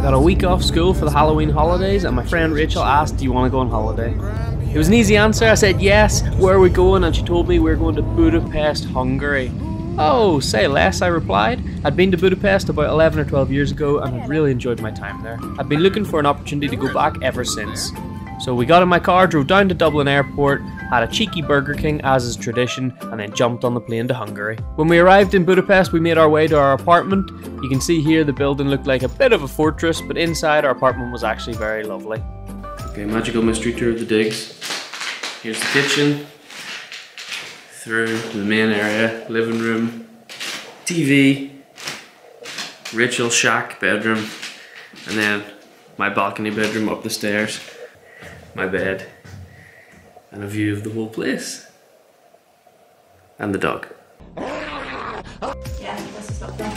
Got a week off school for the Halloween holidays, and my friend Rachel asked, do you want to go on holiday? It was an easy answer. I said yes. Where are we going? And she told me we were going to Budapest, Hungary. Oh, say less, I replied. I'd been to Budapest about 11 or 12 years ago and had really enjoyed my time there. I'd been looking for an opportunity to go back ever since. So we got in my car, drove down to Dublin Airport, had a cheeky Burger King as is tradition, and then jumped on the plane to Hungary. When we arrived in Budapest, we made our way to our apartment. You can see here the building looked like a bit of a fortress, but inside our apartment was actually very lovely. Okay, magical mystery tour of the digs. Here's the kitchen, through the main area, living room, TV, Rachel's shack bedroom, and then my balcony bedroom up the stairs, my bed, and a view of the whole place. And the dog. Yeah, this is lovely.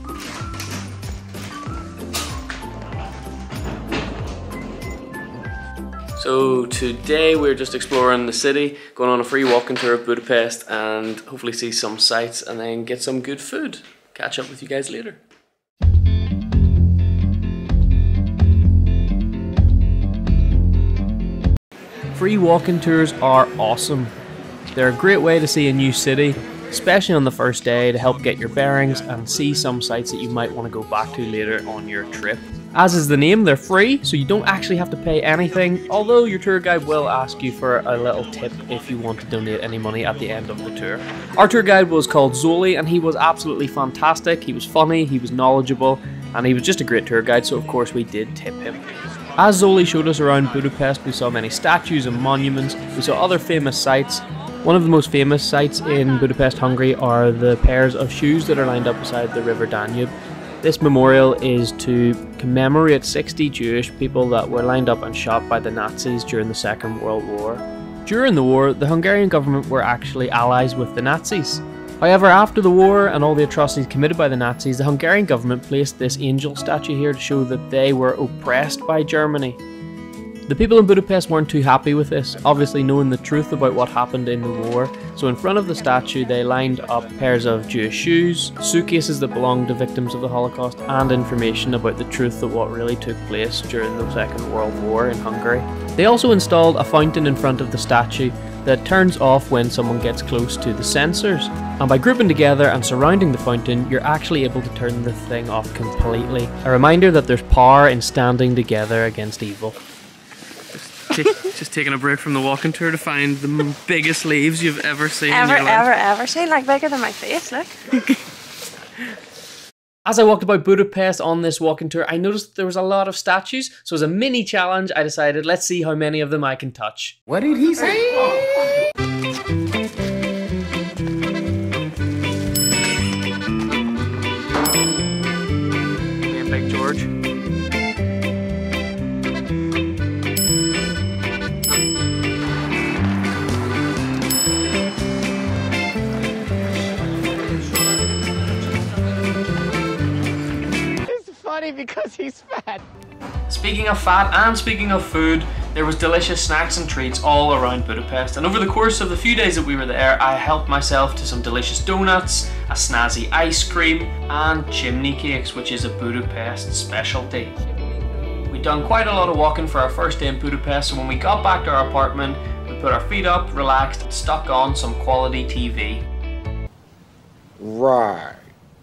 So today we're just exploring the city, going on a free walking tour of Budapest and hopefully see some sights and then get some good food. Catch up with you guys later. Free walking tours are awesome. They're a great way to see a new city, especially on the first day, to help get your bearings and see some sites that you might want to go back to later on your trip. As is the name, they're free, so you don't actually have to pay anything, although your tour guide will ask you for a little tip if you want to donate any money at the end of the tour. Our tour guide was called Zoli, and he was absolutely fantastic. He was funny, he was knowledgeable, and he was just a great tour guide, so of course we did tip him. As Zoli showed us around Budapest, we saw many statues and monuments, we saw other famous sites. One of the most famous sites in Budapest, Hungary are the pairs of shoes that are lined up beside the River Danube. This memorial is to commemorate 60 Jewish people that were lined up and shot by the Nazis during the Second World War. During the war, the Hungarian government were actually allies with the Nazis. However, after the war and all the atrocities committed by the Nazis, the Hungarian government placed this angel statue here to show that they were oppressed by Germany. The people in Budapest weren't too happy with this, obviously knowing the truth about what happened in the war, so in front of the statue they lined up pairs of Jewish shoes, suitcases that belonged to victims of the Holocaust, and information about the truth of what really took place during the Second World War in Hungary. They also installed a fountain in front of the statue that turns off when someone gets close to the sensors. And by grouping together and surrounding the fountain, you're actually able to turn the thing off completely. A reminder that there's power in standing together against evil. Just taking a break from the walking tour to find the biggest leaves you've ever seen in your life. Ever seen, like bigger than my face, look. As I walked about Budapest on this walking tour, I noticed there was a lot of statues, so as a mini challenge, I decided let's see how many of them I can touch. What did he say? Me and Big George. Because he's fat. Speaking of fat and speaking of food, there was delicious snacks and treats all around Budapest, and over the course of the few days that we were there, I helped myself to some delicious donuts, a snazzy ice cream, and chimney cakes, which is a Budapest specialty. We'd done quite a lot of walking for our first day in Budapest, so when we got back to our apartment, we put our feet up, relaxed, and stuck on some quality TV. Right.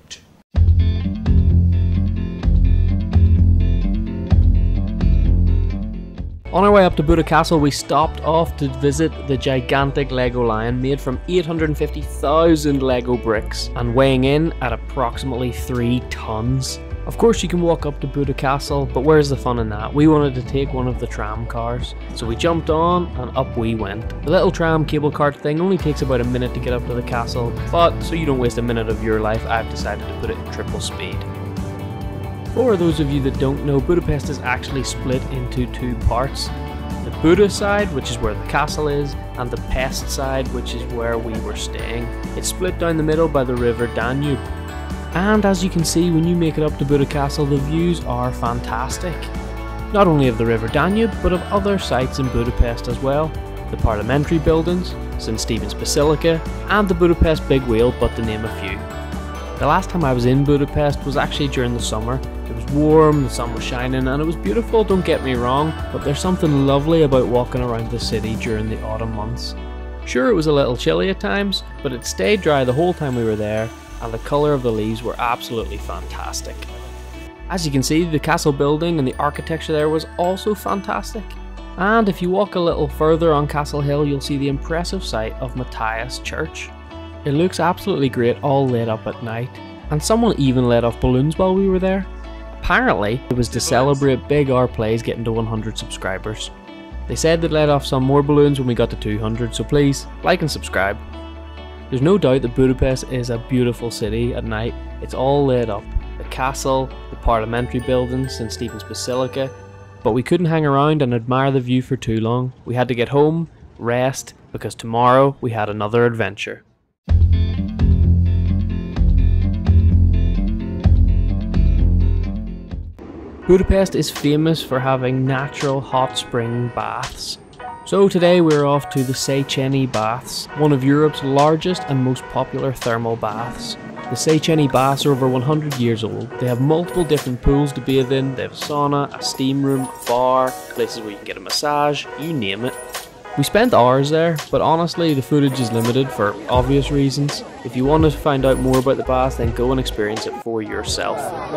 On our way up to Buda Castle, we stopped off to visit the gigantic Lego lion made from 850,000 Lego bricks and weighing in at approximately 3 tons. Of course you can walk up to Buda Castle, but where's the fun in that? We wanted to take one of the tram cars, so we jumped on and up we went. The little tram cable cart thing only takes about a minute to get up to the castle, but so you don't waste a minute of your life, I've decided to put it in triple speed. For those of you that don't know, Budapest is actually split into 2 parts. The Buda side, which is where the castle is, and the Pest side, which is where we were staying. It's split down the middle by the River Danube. And as you can see, when you make it up to Buda Castle, the views are fantastic. Not only of the River Danube, but of other sites in Budapest as well. The parliamentary buildings, St. Stephen's Basilica, and the Budapest Big Wheel, but to name a few. The last time I was in Budapest was actually during the summer. It was warm, the sun was shining, and it was beautiful, don't get me wrong, but there's something lovely about walking around the city during the autumn months. Sure, it was a little chilly at times, but it stayed dry the whole time we were there, and the colour of the leaves were absolutely fantastic. As you can see, the castle building and the architecture there was also fantastic. And if you walk a little further on Castle Hill, you'll see the impressive sight of Matthias Church. It looks absolutely great, all lit up at night, and someone even let off balloons while we were there. Apparently, it was to celebrate Big R Plays getting to 100 subscribers. They said they'd let off some more balloons when we got to 200, so please, like and subscribe. There's no doubt that Budapest is a beautiful city at night. It's all lit up. The castle, the parliamentary buildings, St. Stephen's Basilica. But we couldn't hang around and admire the view for too long. We had to get home, rest, because tomorrow we had another adventure. Budapest is famous for having natural hot spring baths. So today we're off to the Széchenyi Baths, one of Europe's largest and most popular thermal baths. The Széchenyi Baths are over 100 years old. They have multiple different pools to bathe in. They have a sauna, a steam room, a bar, places where you can get a massage, you name it. We spent hours there, but honestly the footage is limited for obvious reasons. If you want to find out more about the baths, then go and experience it for yourself.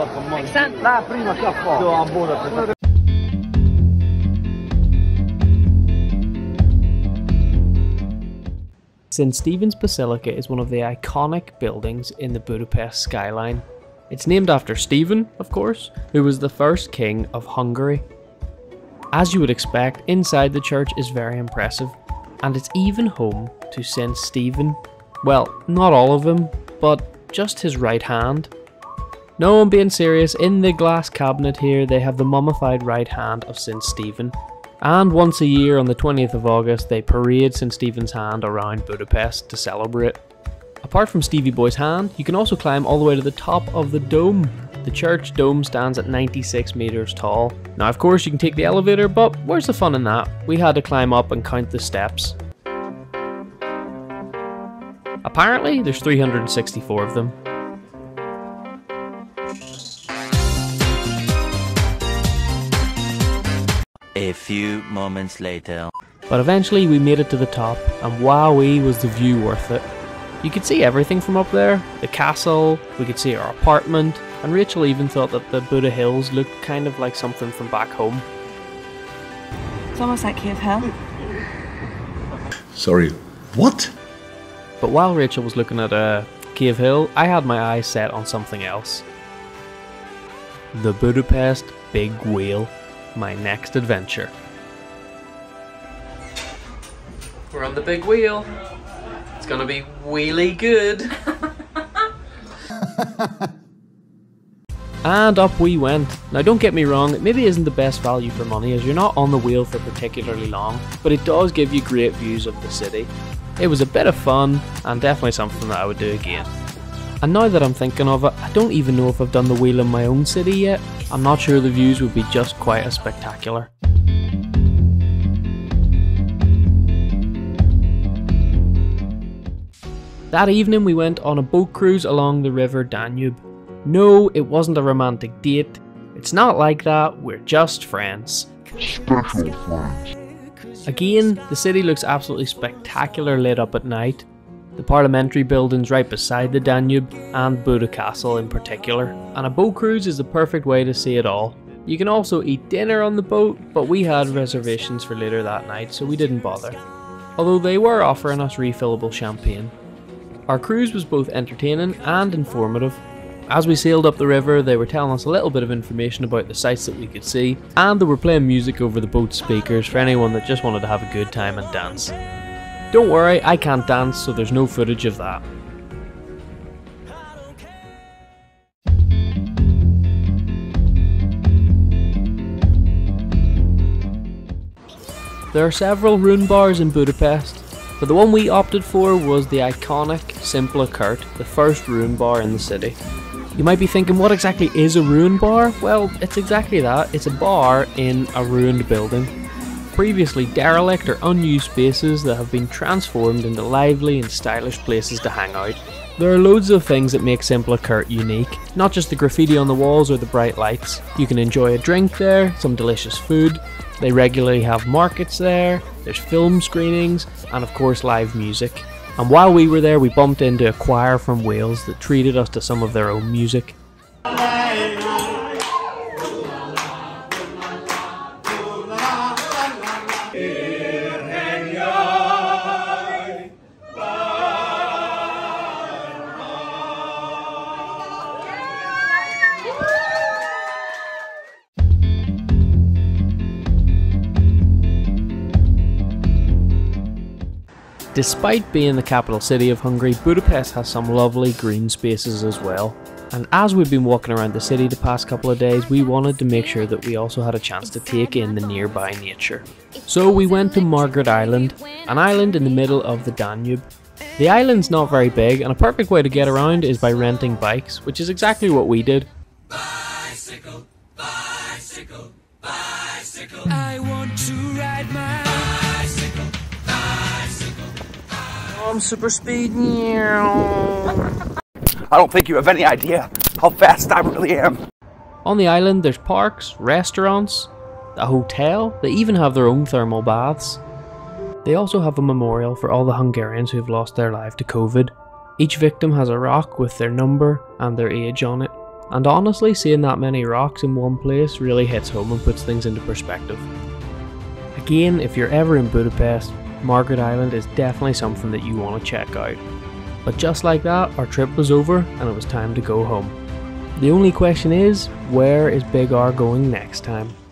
St. Stephen's Basilica is one of the iconic buildings in the Budapest skyline. It's named after Stephen, of course, who was the first king of Hungary. As you would expect, inside the church is very impressive, and it's even home to St. Stephen. Well, not all of him, but just his right hand. No, I'm being serious, in the glass cabinet here they have the mummified right hand of St. Stephen. And once a year on the 20th of August they parade St. Stephen's hand around Budapest to celebrate. Apart from Stevie Boy's hand, you can also climb all the way to the top of the dome. The church dome stands at 96 meters tall. Now of course you can take the elevator, but where's the fun in that? We had to climb up and count the steps. Apparently there's 364 of them. A few moments later. But eventually we made it to the top, and wowee was the view worth it. You could see everything from up there, the castle, we could see our apartment, and Rachel even thought that the Buda Hills looked kind of like something from back home. It's almost like Cave Hill. Sorry, what? But while Rachel was looking at Cave Hill, I had my eyes set on something else. The Budapest Big Wheel, my next adventure. We're on the big wheel. It's gonna be wheelie good. And up we went. Now don't get me wrong, it maybe isn't the best value for money as you're not on the wheel for particularly long, but it does give you great views of the city. It was a bit of fun and definitely something that I would do again. And now that I'm thinking of it, I don't even know if I've done the wheel in my own city yet. I'm not sure the views would be just quite as spectacular. That evening we went on a boat cruise along the river Danube. No, it wasn't a romantic date. It's not like that, we're just friends. Special friends. Again, the city looks absolutely spectacular lit up at night. The parliamentary buildings right beside the Danube, and Buda Castle in particular. And a boat cruise is the perfect way to see it all. You can also eat dinner on the boat, but we had reservations for later that night, so we didn't bother. Although they were offering us refillable champagne. Our cruise was both entertaining and informative. As we sailed up the river, they were telling us a little bit of information about the sights that we could see, and they were playing music over the boat speakers for anyone that just wanted to have a good time and dance. Don't worry, I can't dance, so there's no footage of that. There are several ruin bars in Budapest, but the one we opted for was the iconic Simple Kert, the first ruin bar in the city. You might be thinking, what exactly is a ruin bar? Well, it's exactly that, it's a bar in a ruined building. previously derelict or unused spaces that have been transformed into lively and stylish places to hang out. There are loads of things that make Simple Kurt unique, not just the graffiti on the walls or the bright lights. You can enjoy a drink there, some delicious food, they regularly have markets there, there's film screenings, and of course live music. And while we were there we bumped into a choir from Wales that treated us to some of their own music. Despite being the capital city of Hungary, Budapest has some lovely green spaces as well. And as we've been walking around the city the past couple of days, we wanted to make sure that we also had a chance to take in the nearby nature. So we went to Margaret Island, an island in the middle of the Danube. The island's not very big, and a perfect way to get around is by renting bikes, which is exactly what we did. Bicycle, bicycle, bicycle. I want to ride my bicycle, bicycle. I'm super speed. I don't think you have any idea how fast I really am. On the island there's parks, restaurants, a hotel, they even have their own thermal baths. They also have a memorial for all the Hungarians who have lost their life to COVID. Each victim has a rock with their number and their age on it. And honestly, seeing that many rocks in one place really hits home and puts things into perspective. Again, if you're ever in Budapest, Margaret Island is definitely something that you want to check out. But just like that, our trip was over and it was time to go home. The only question is, where is Big R going next time?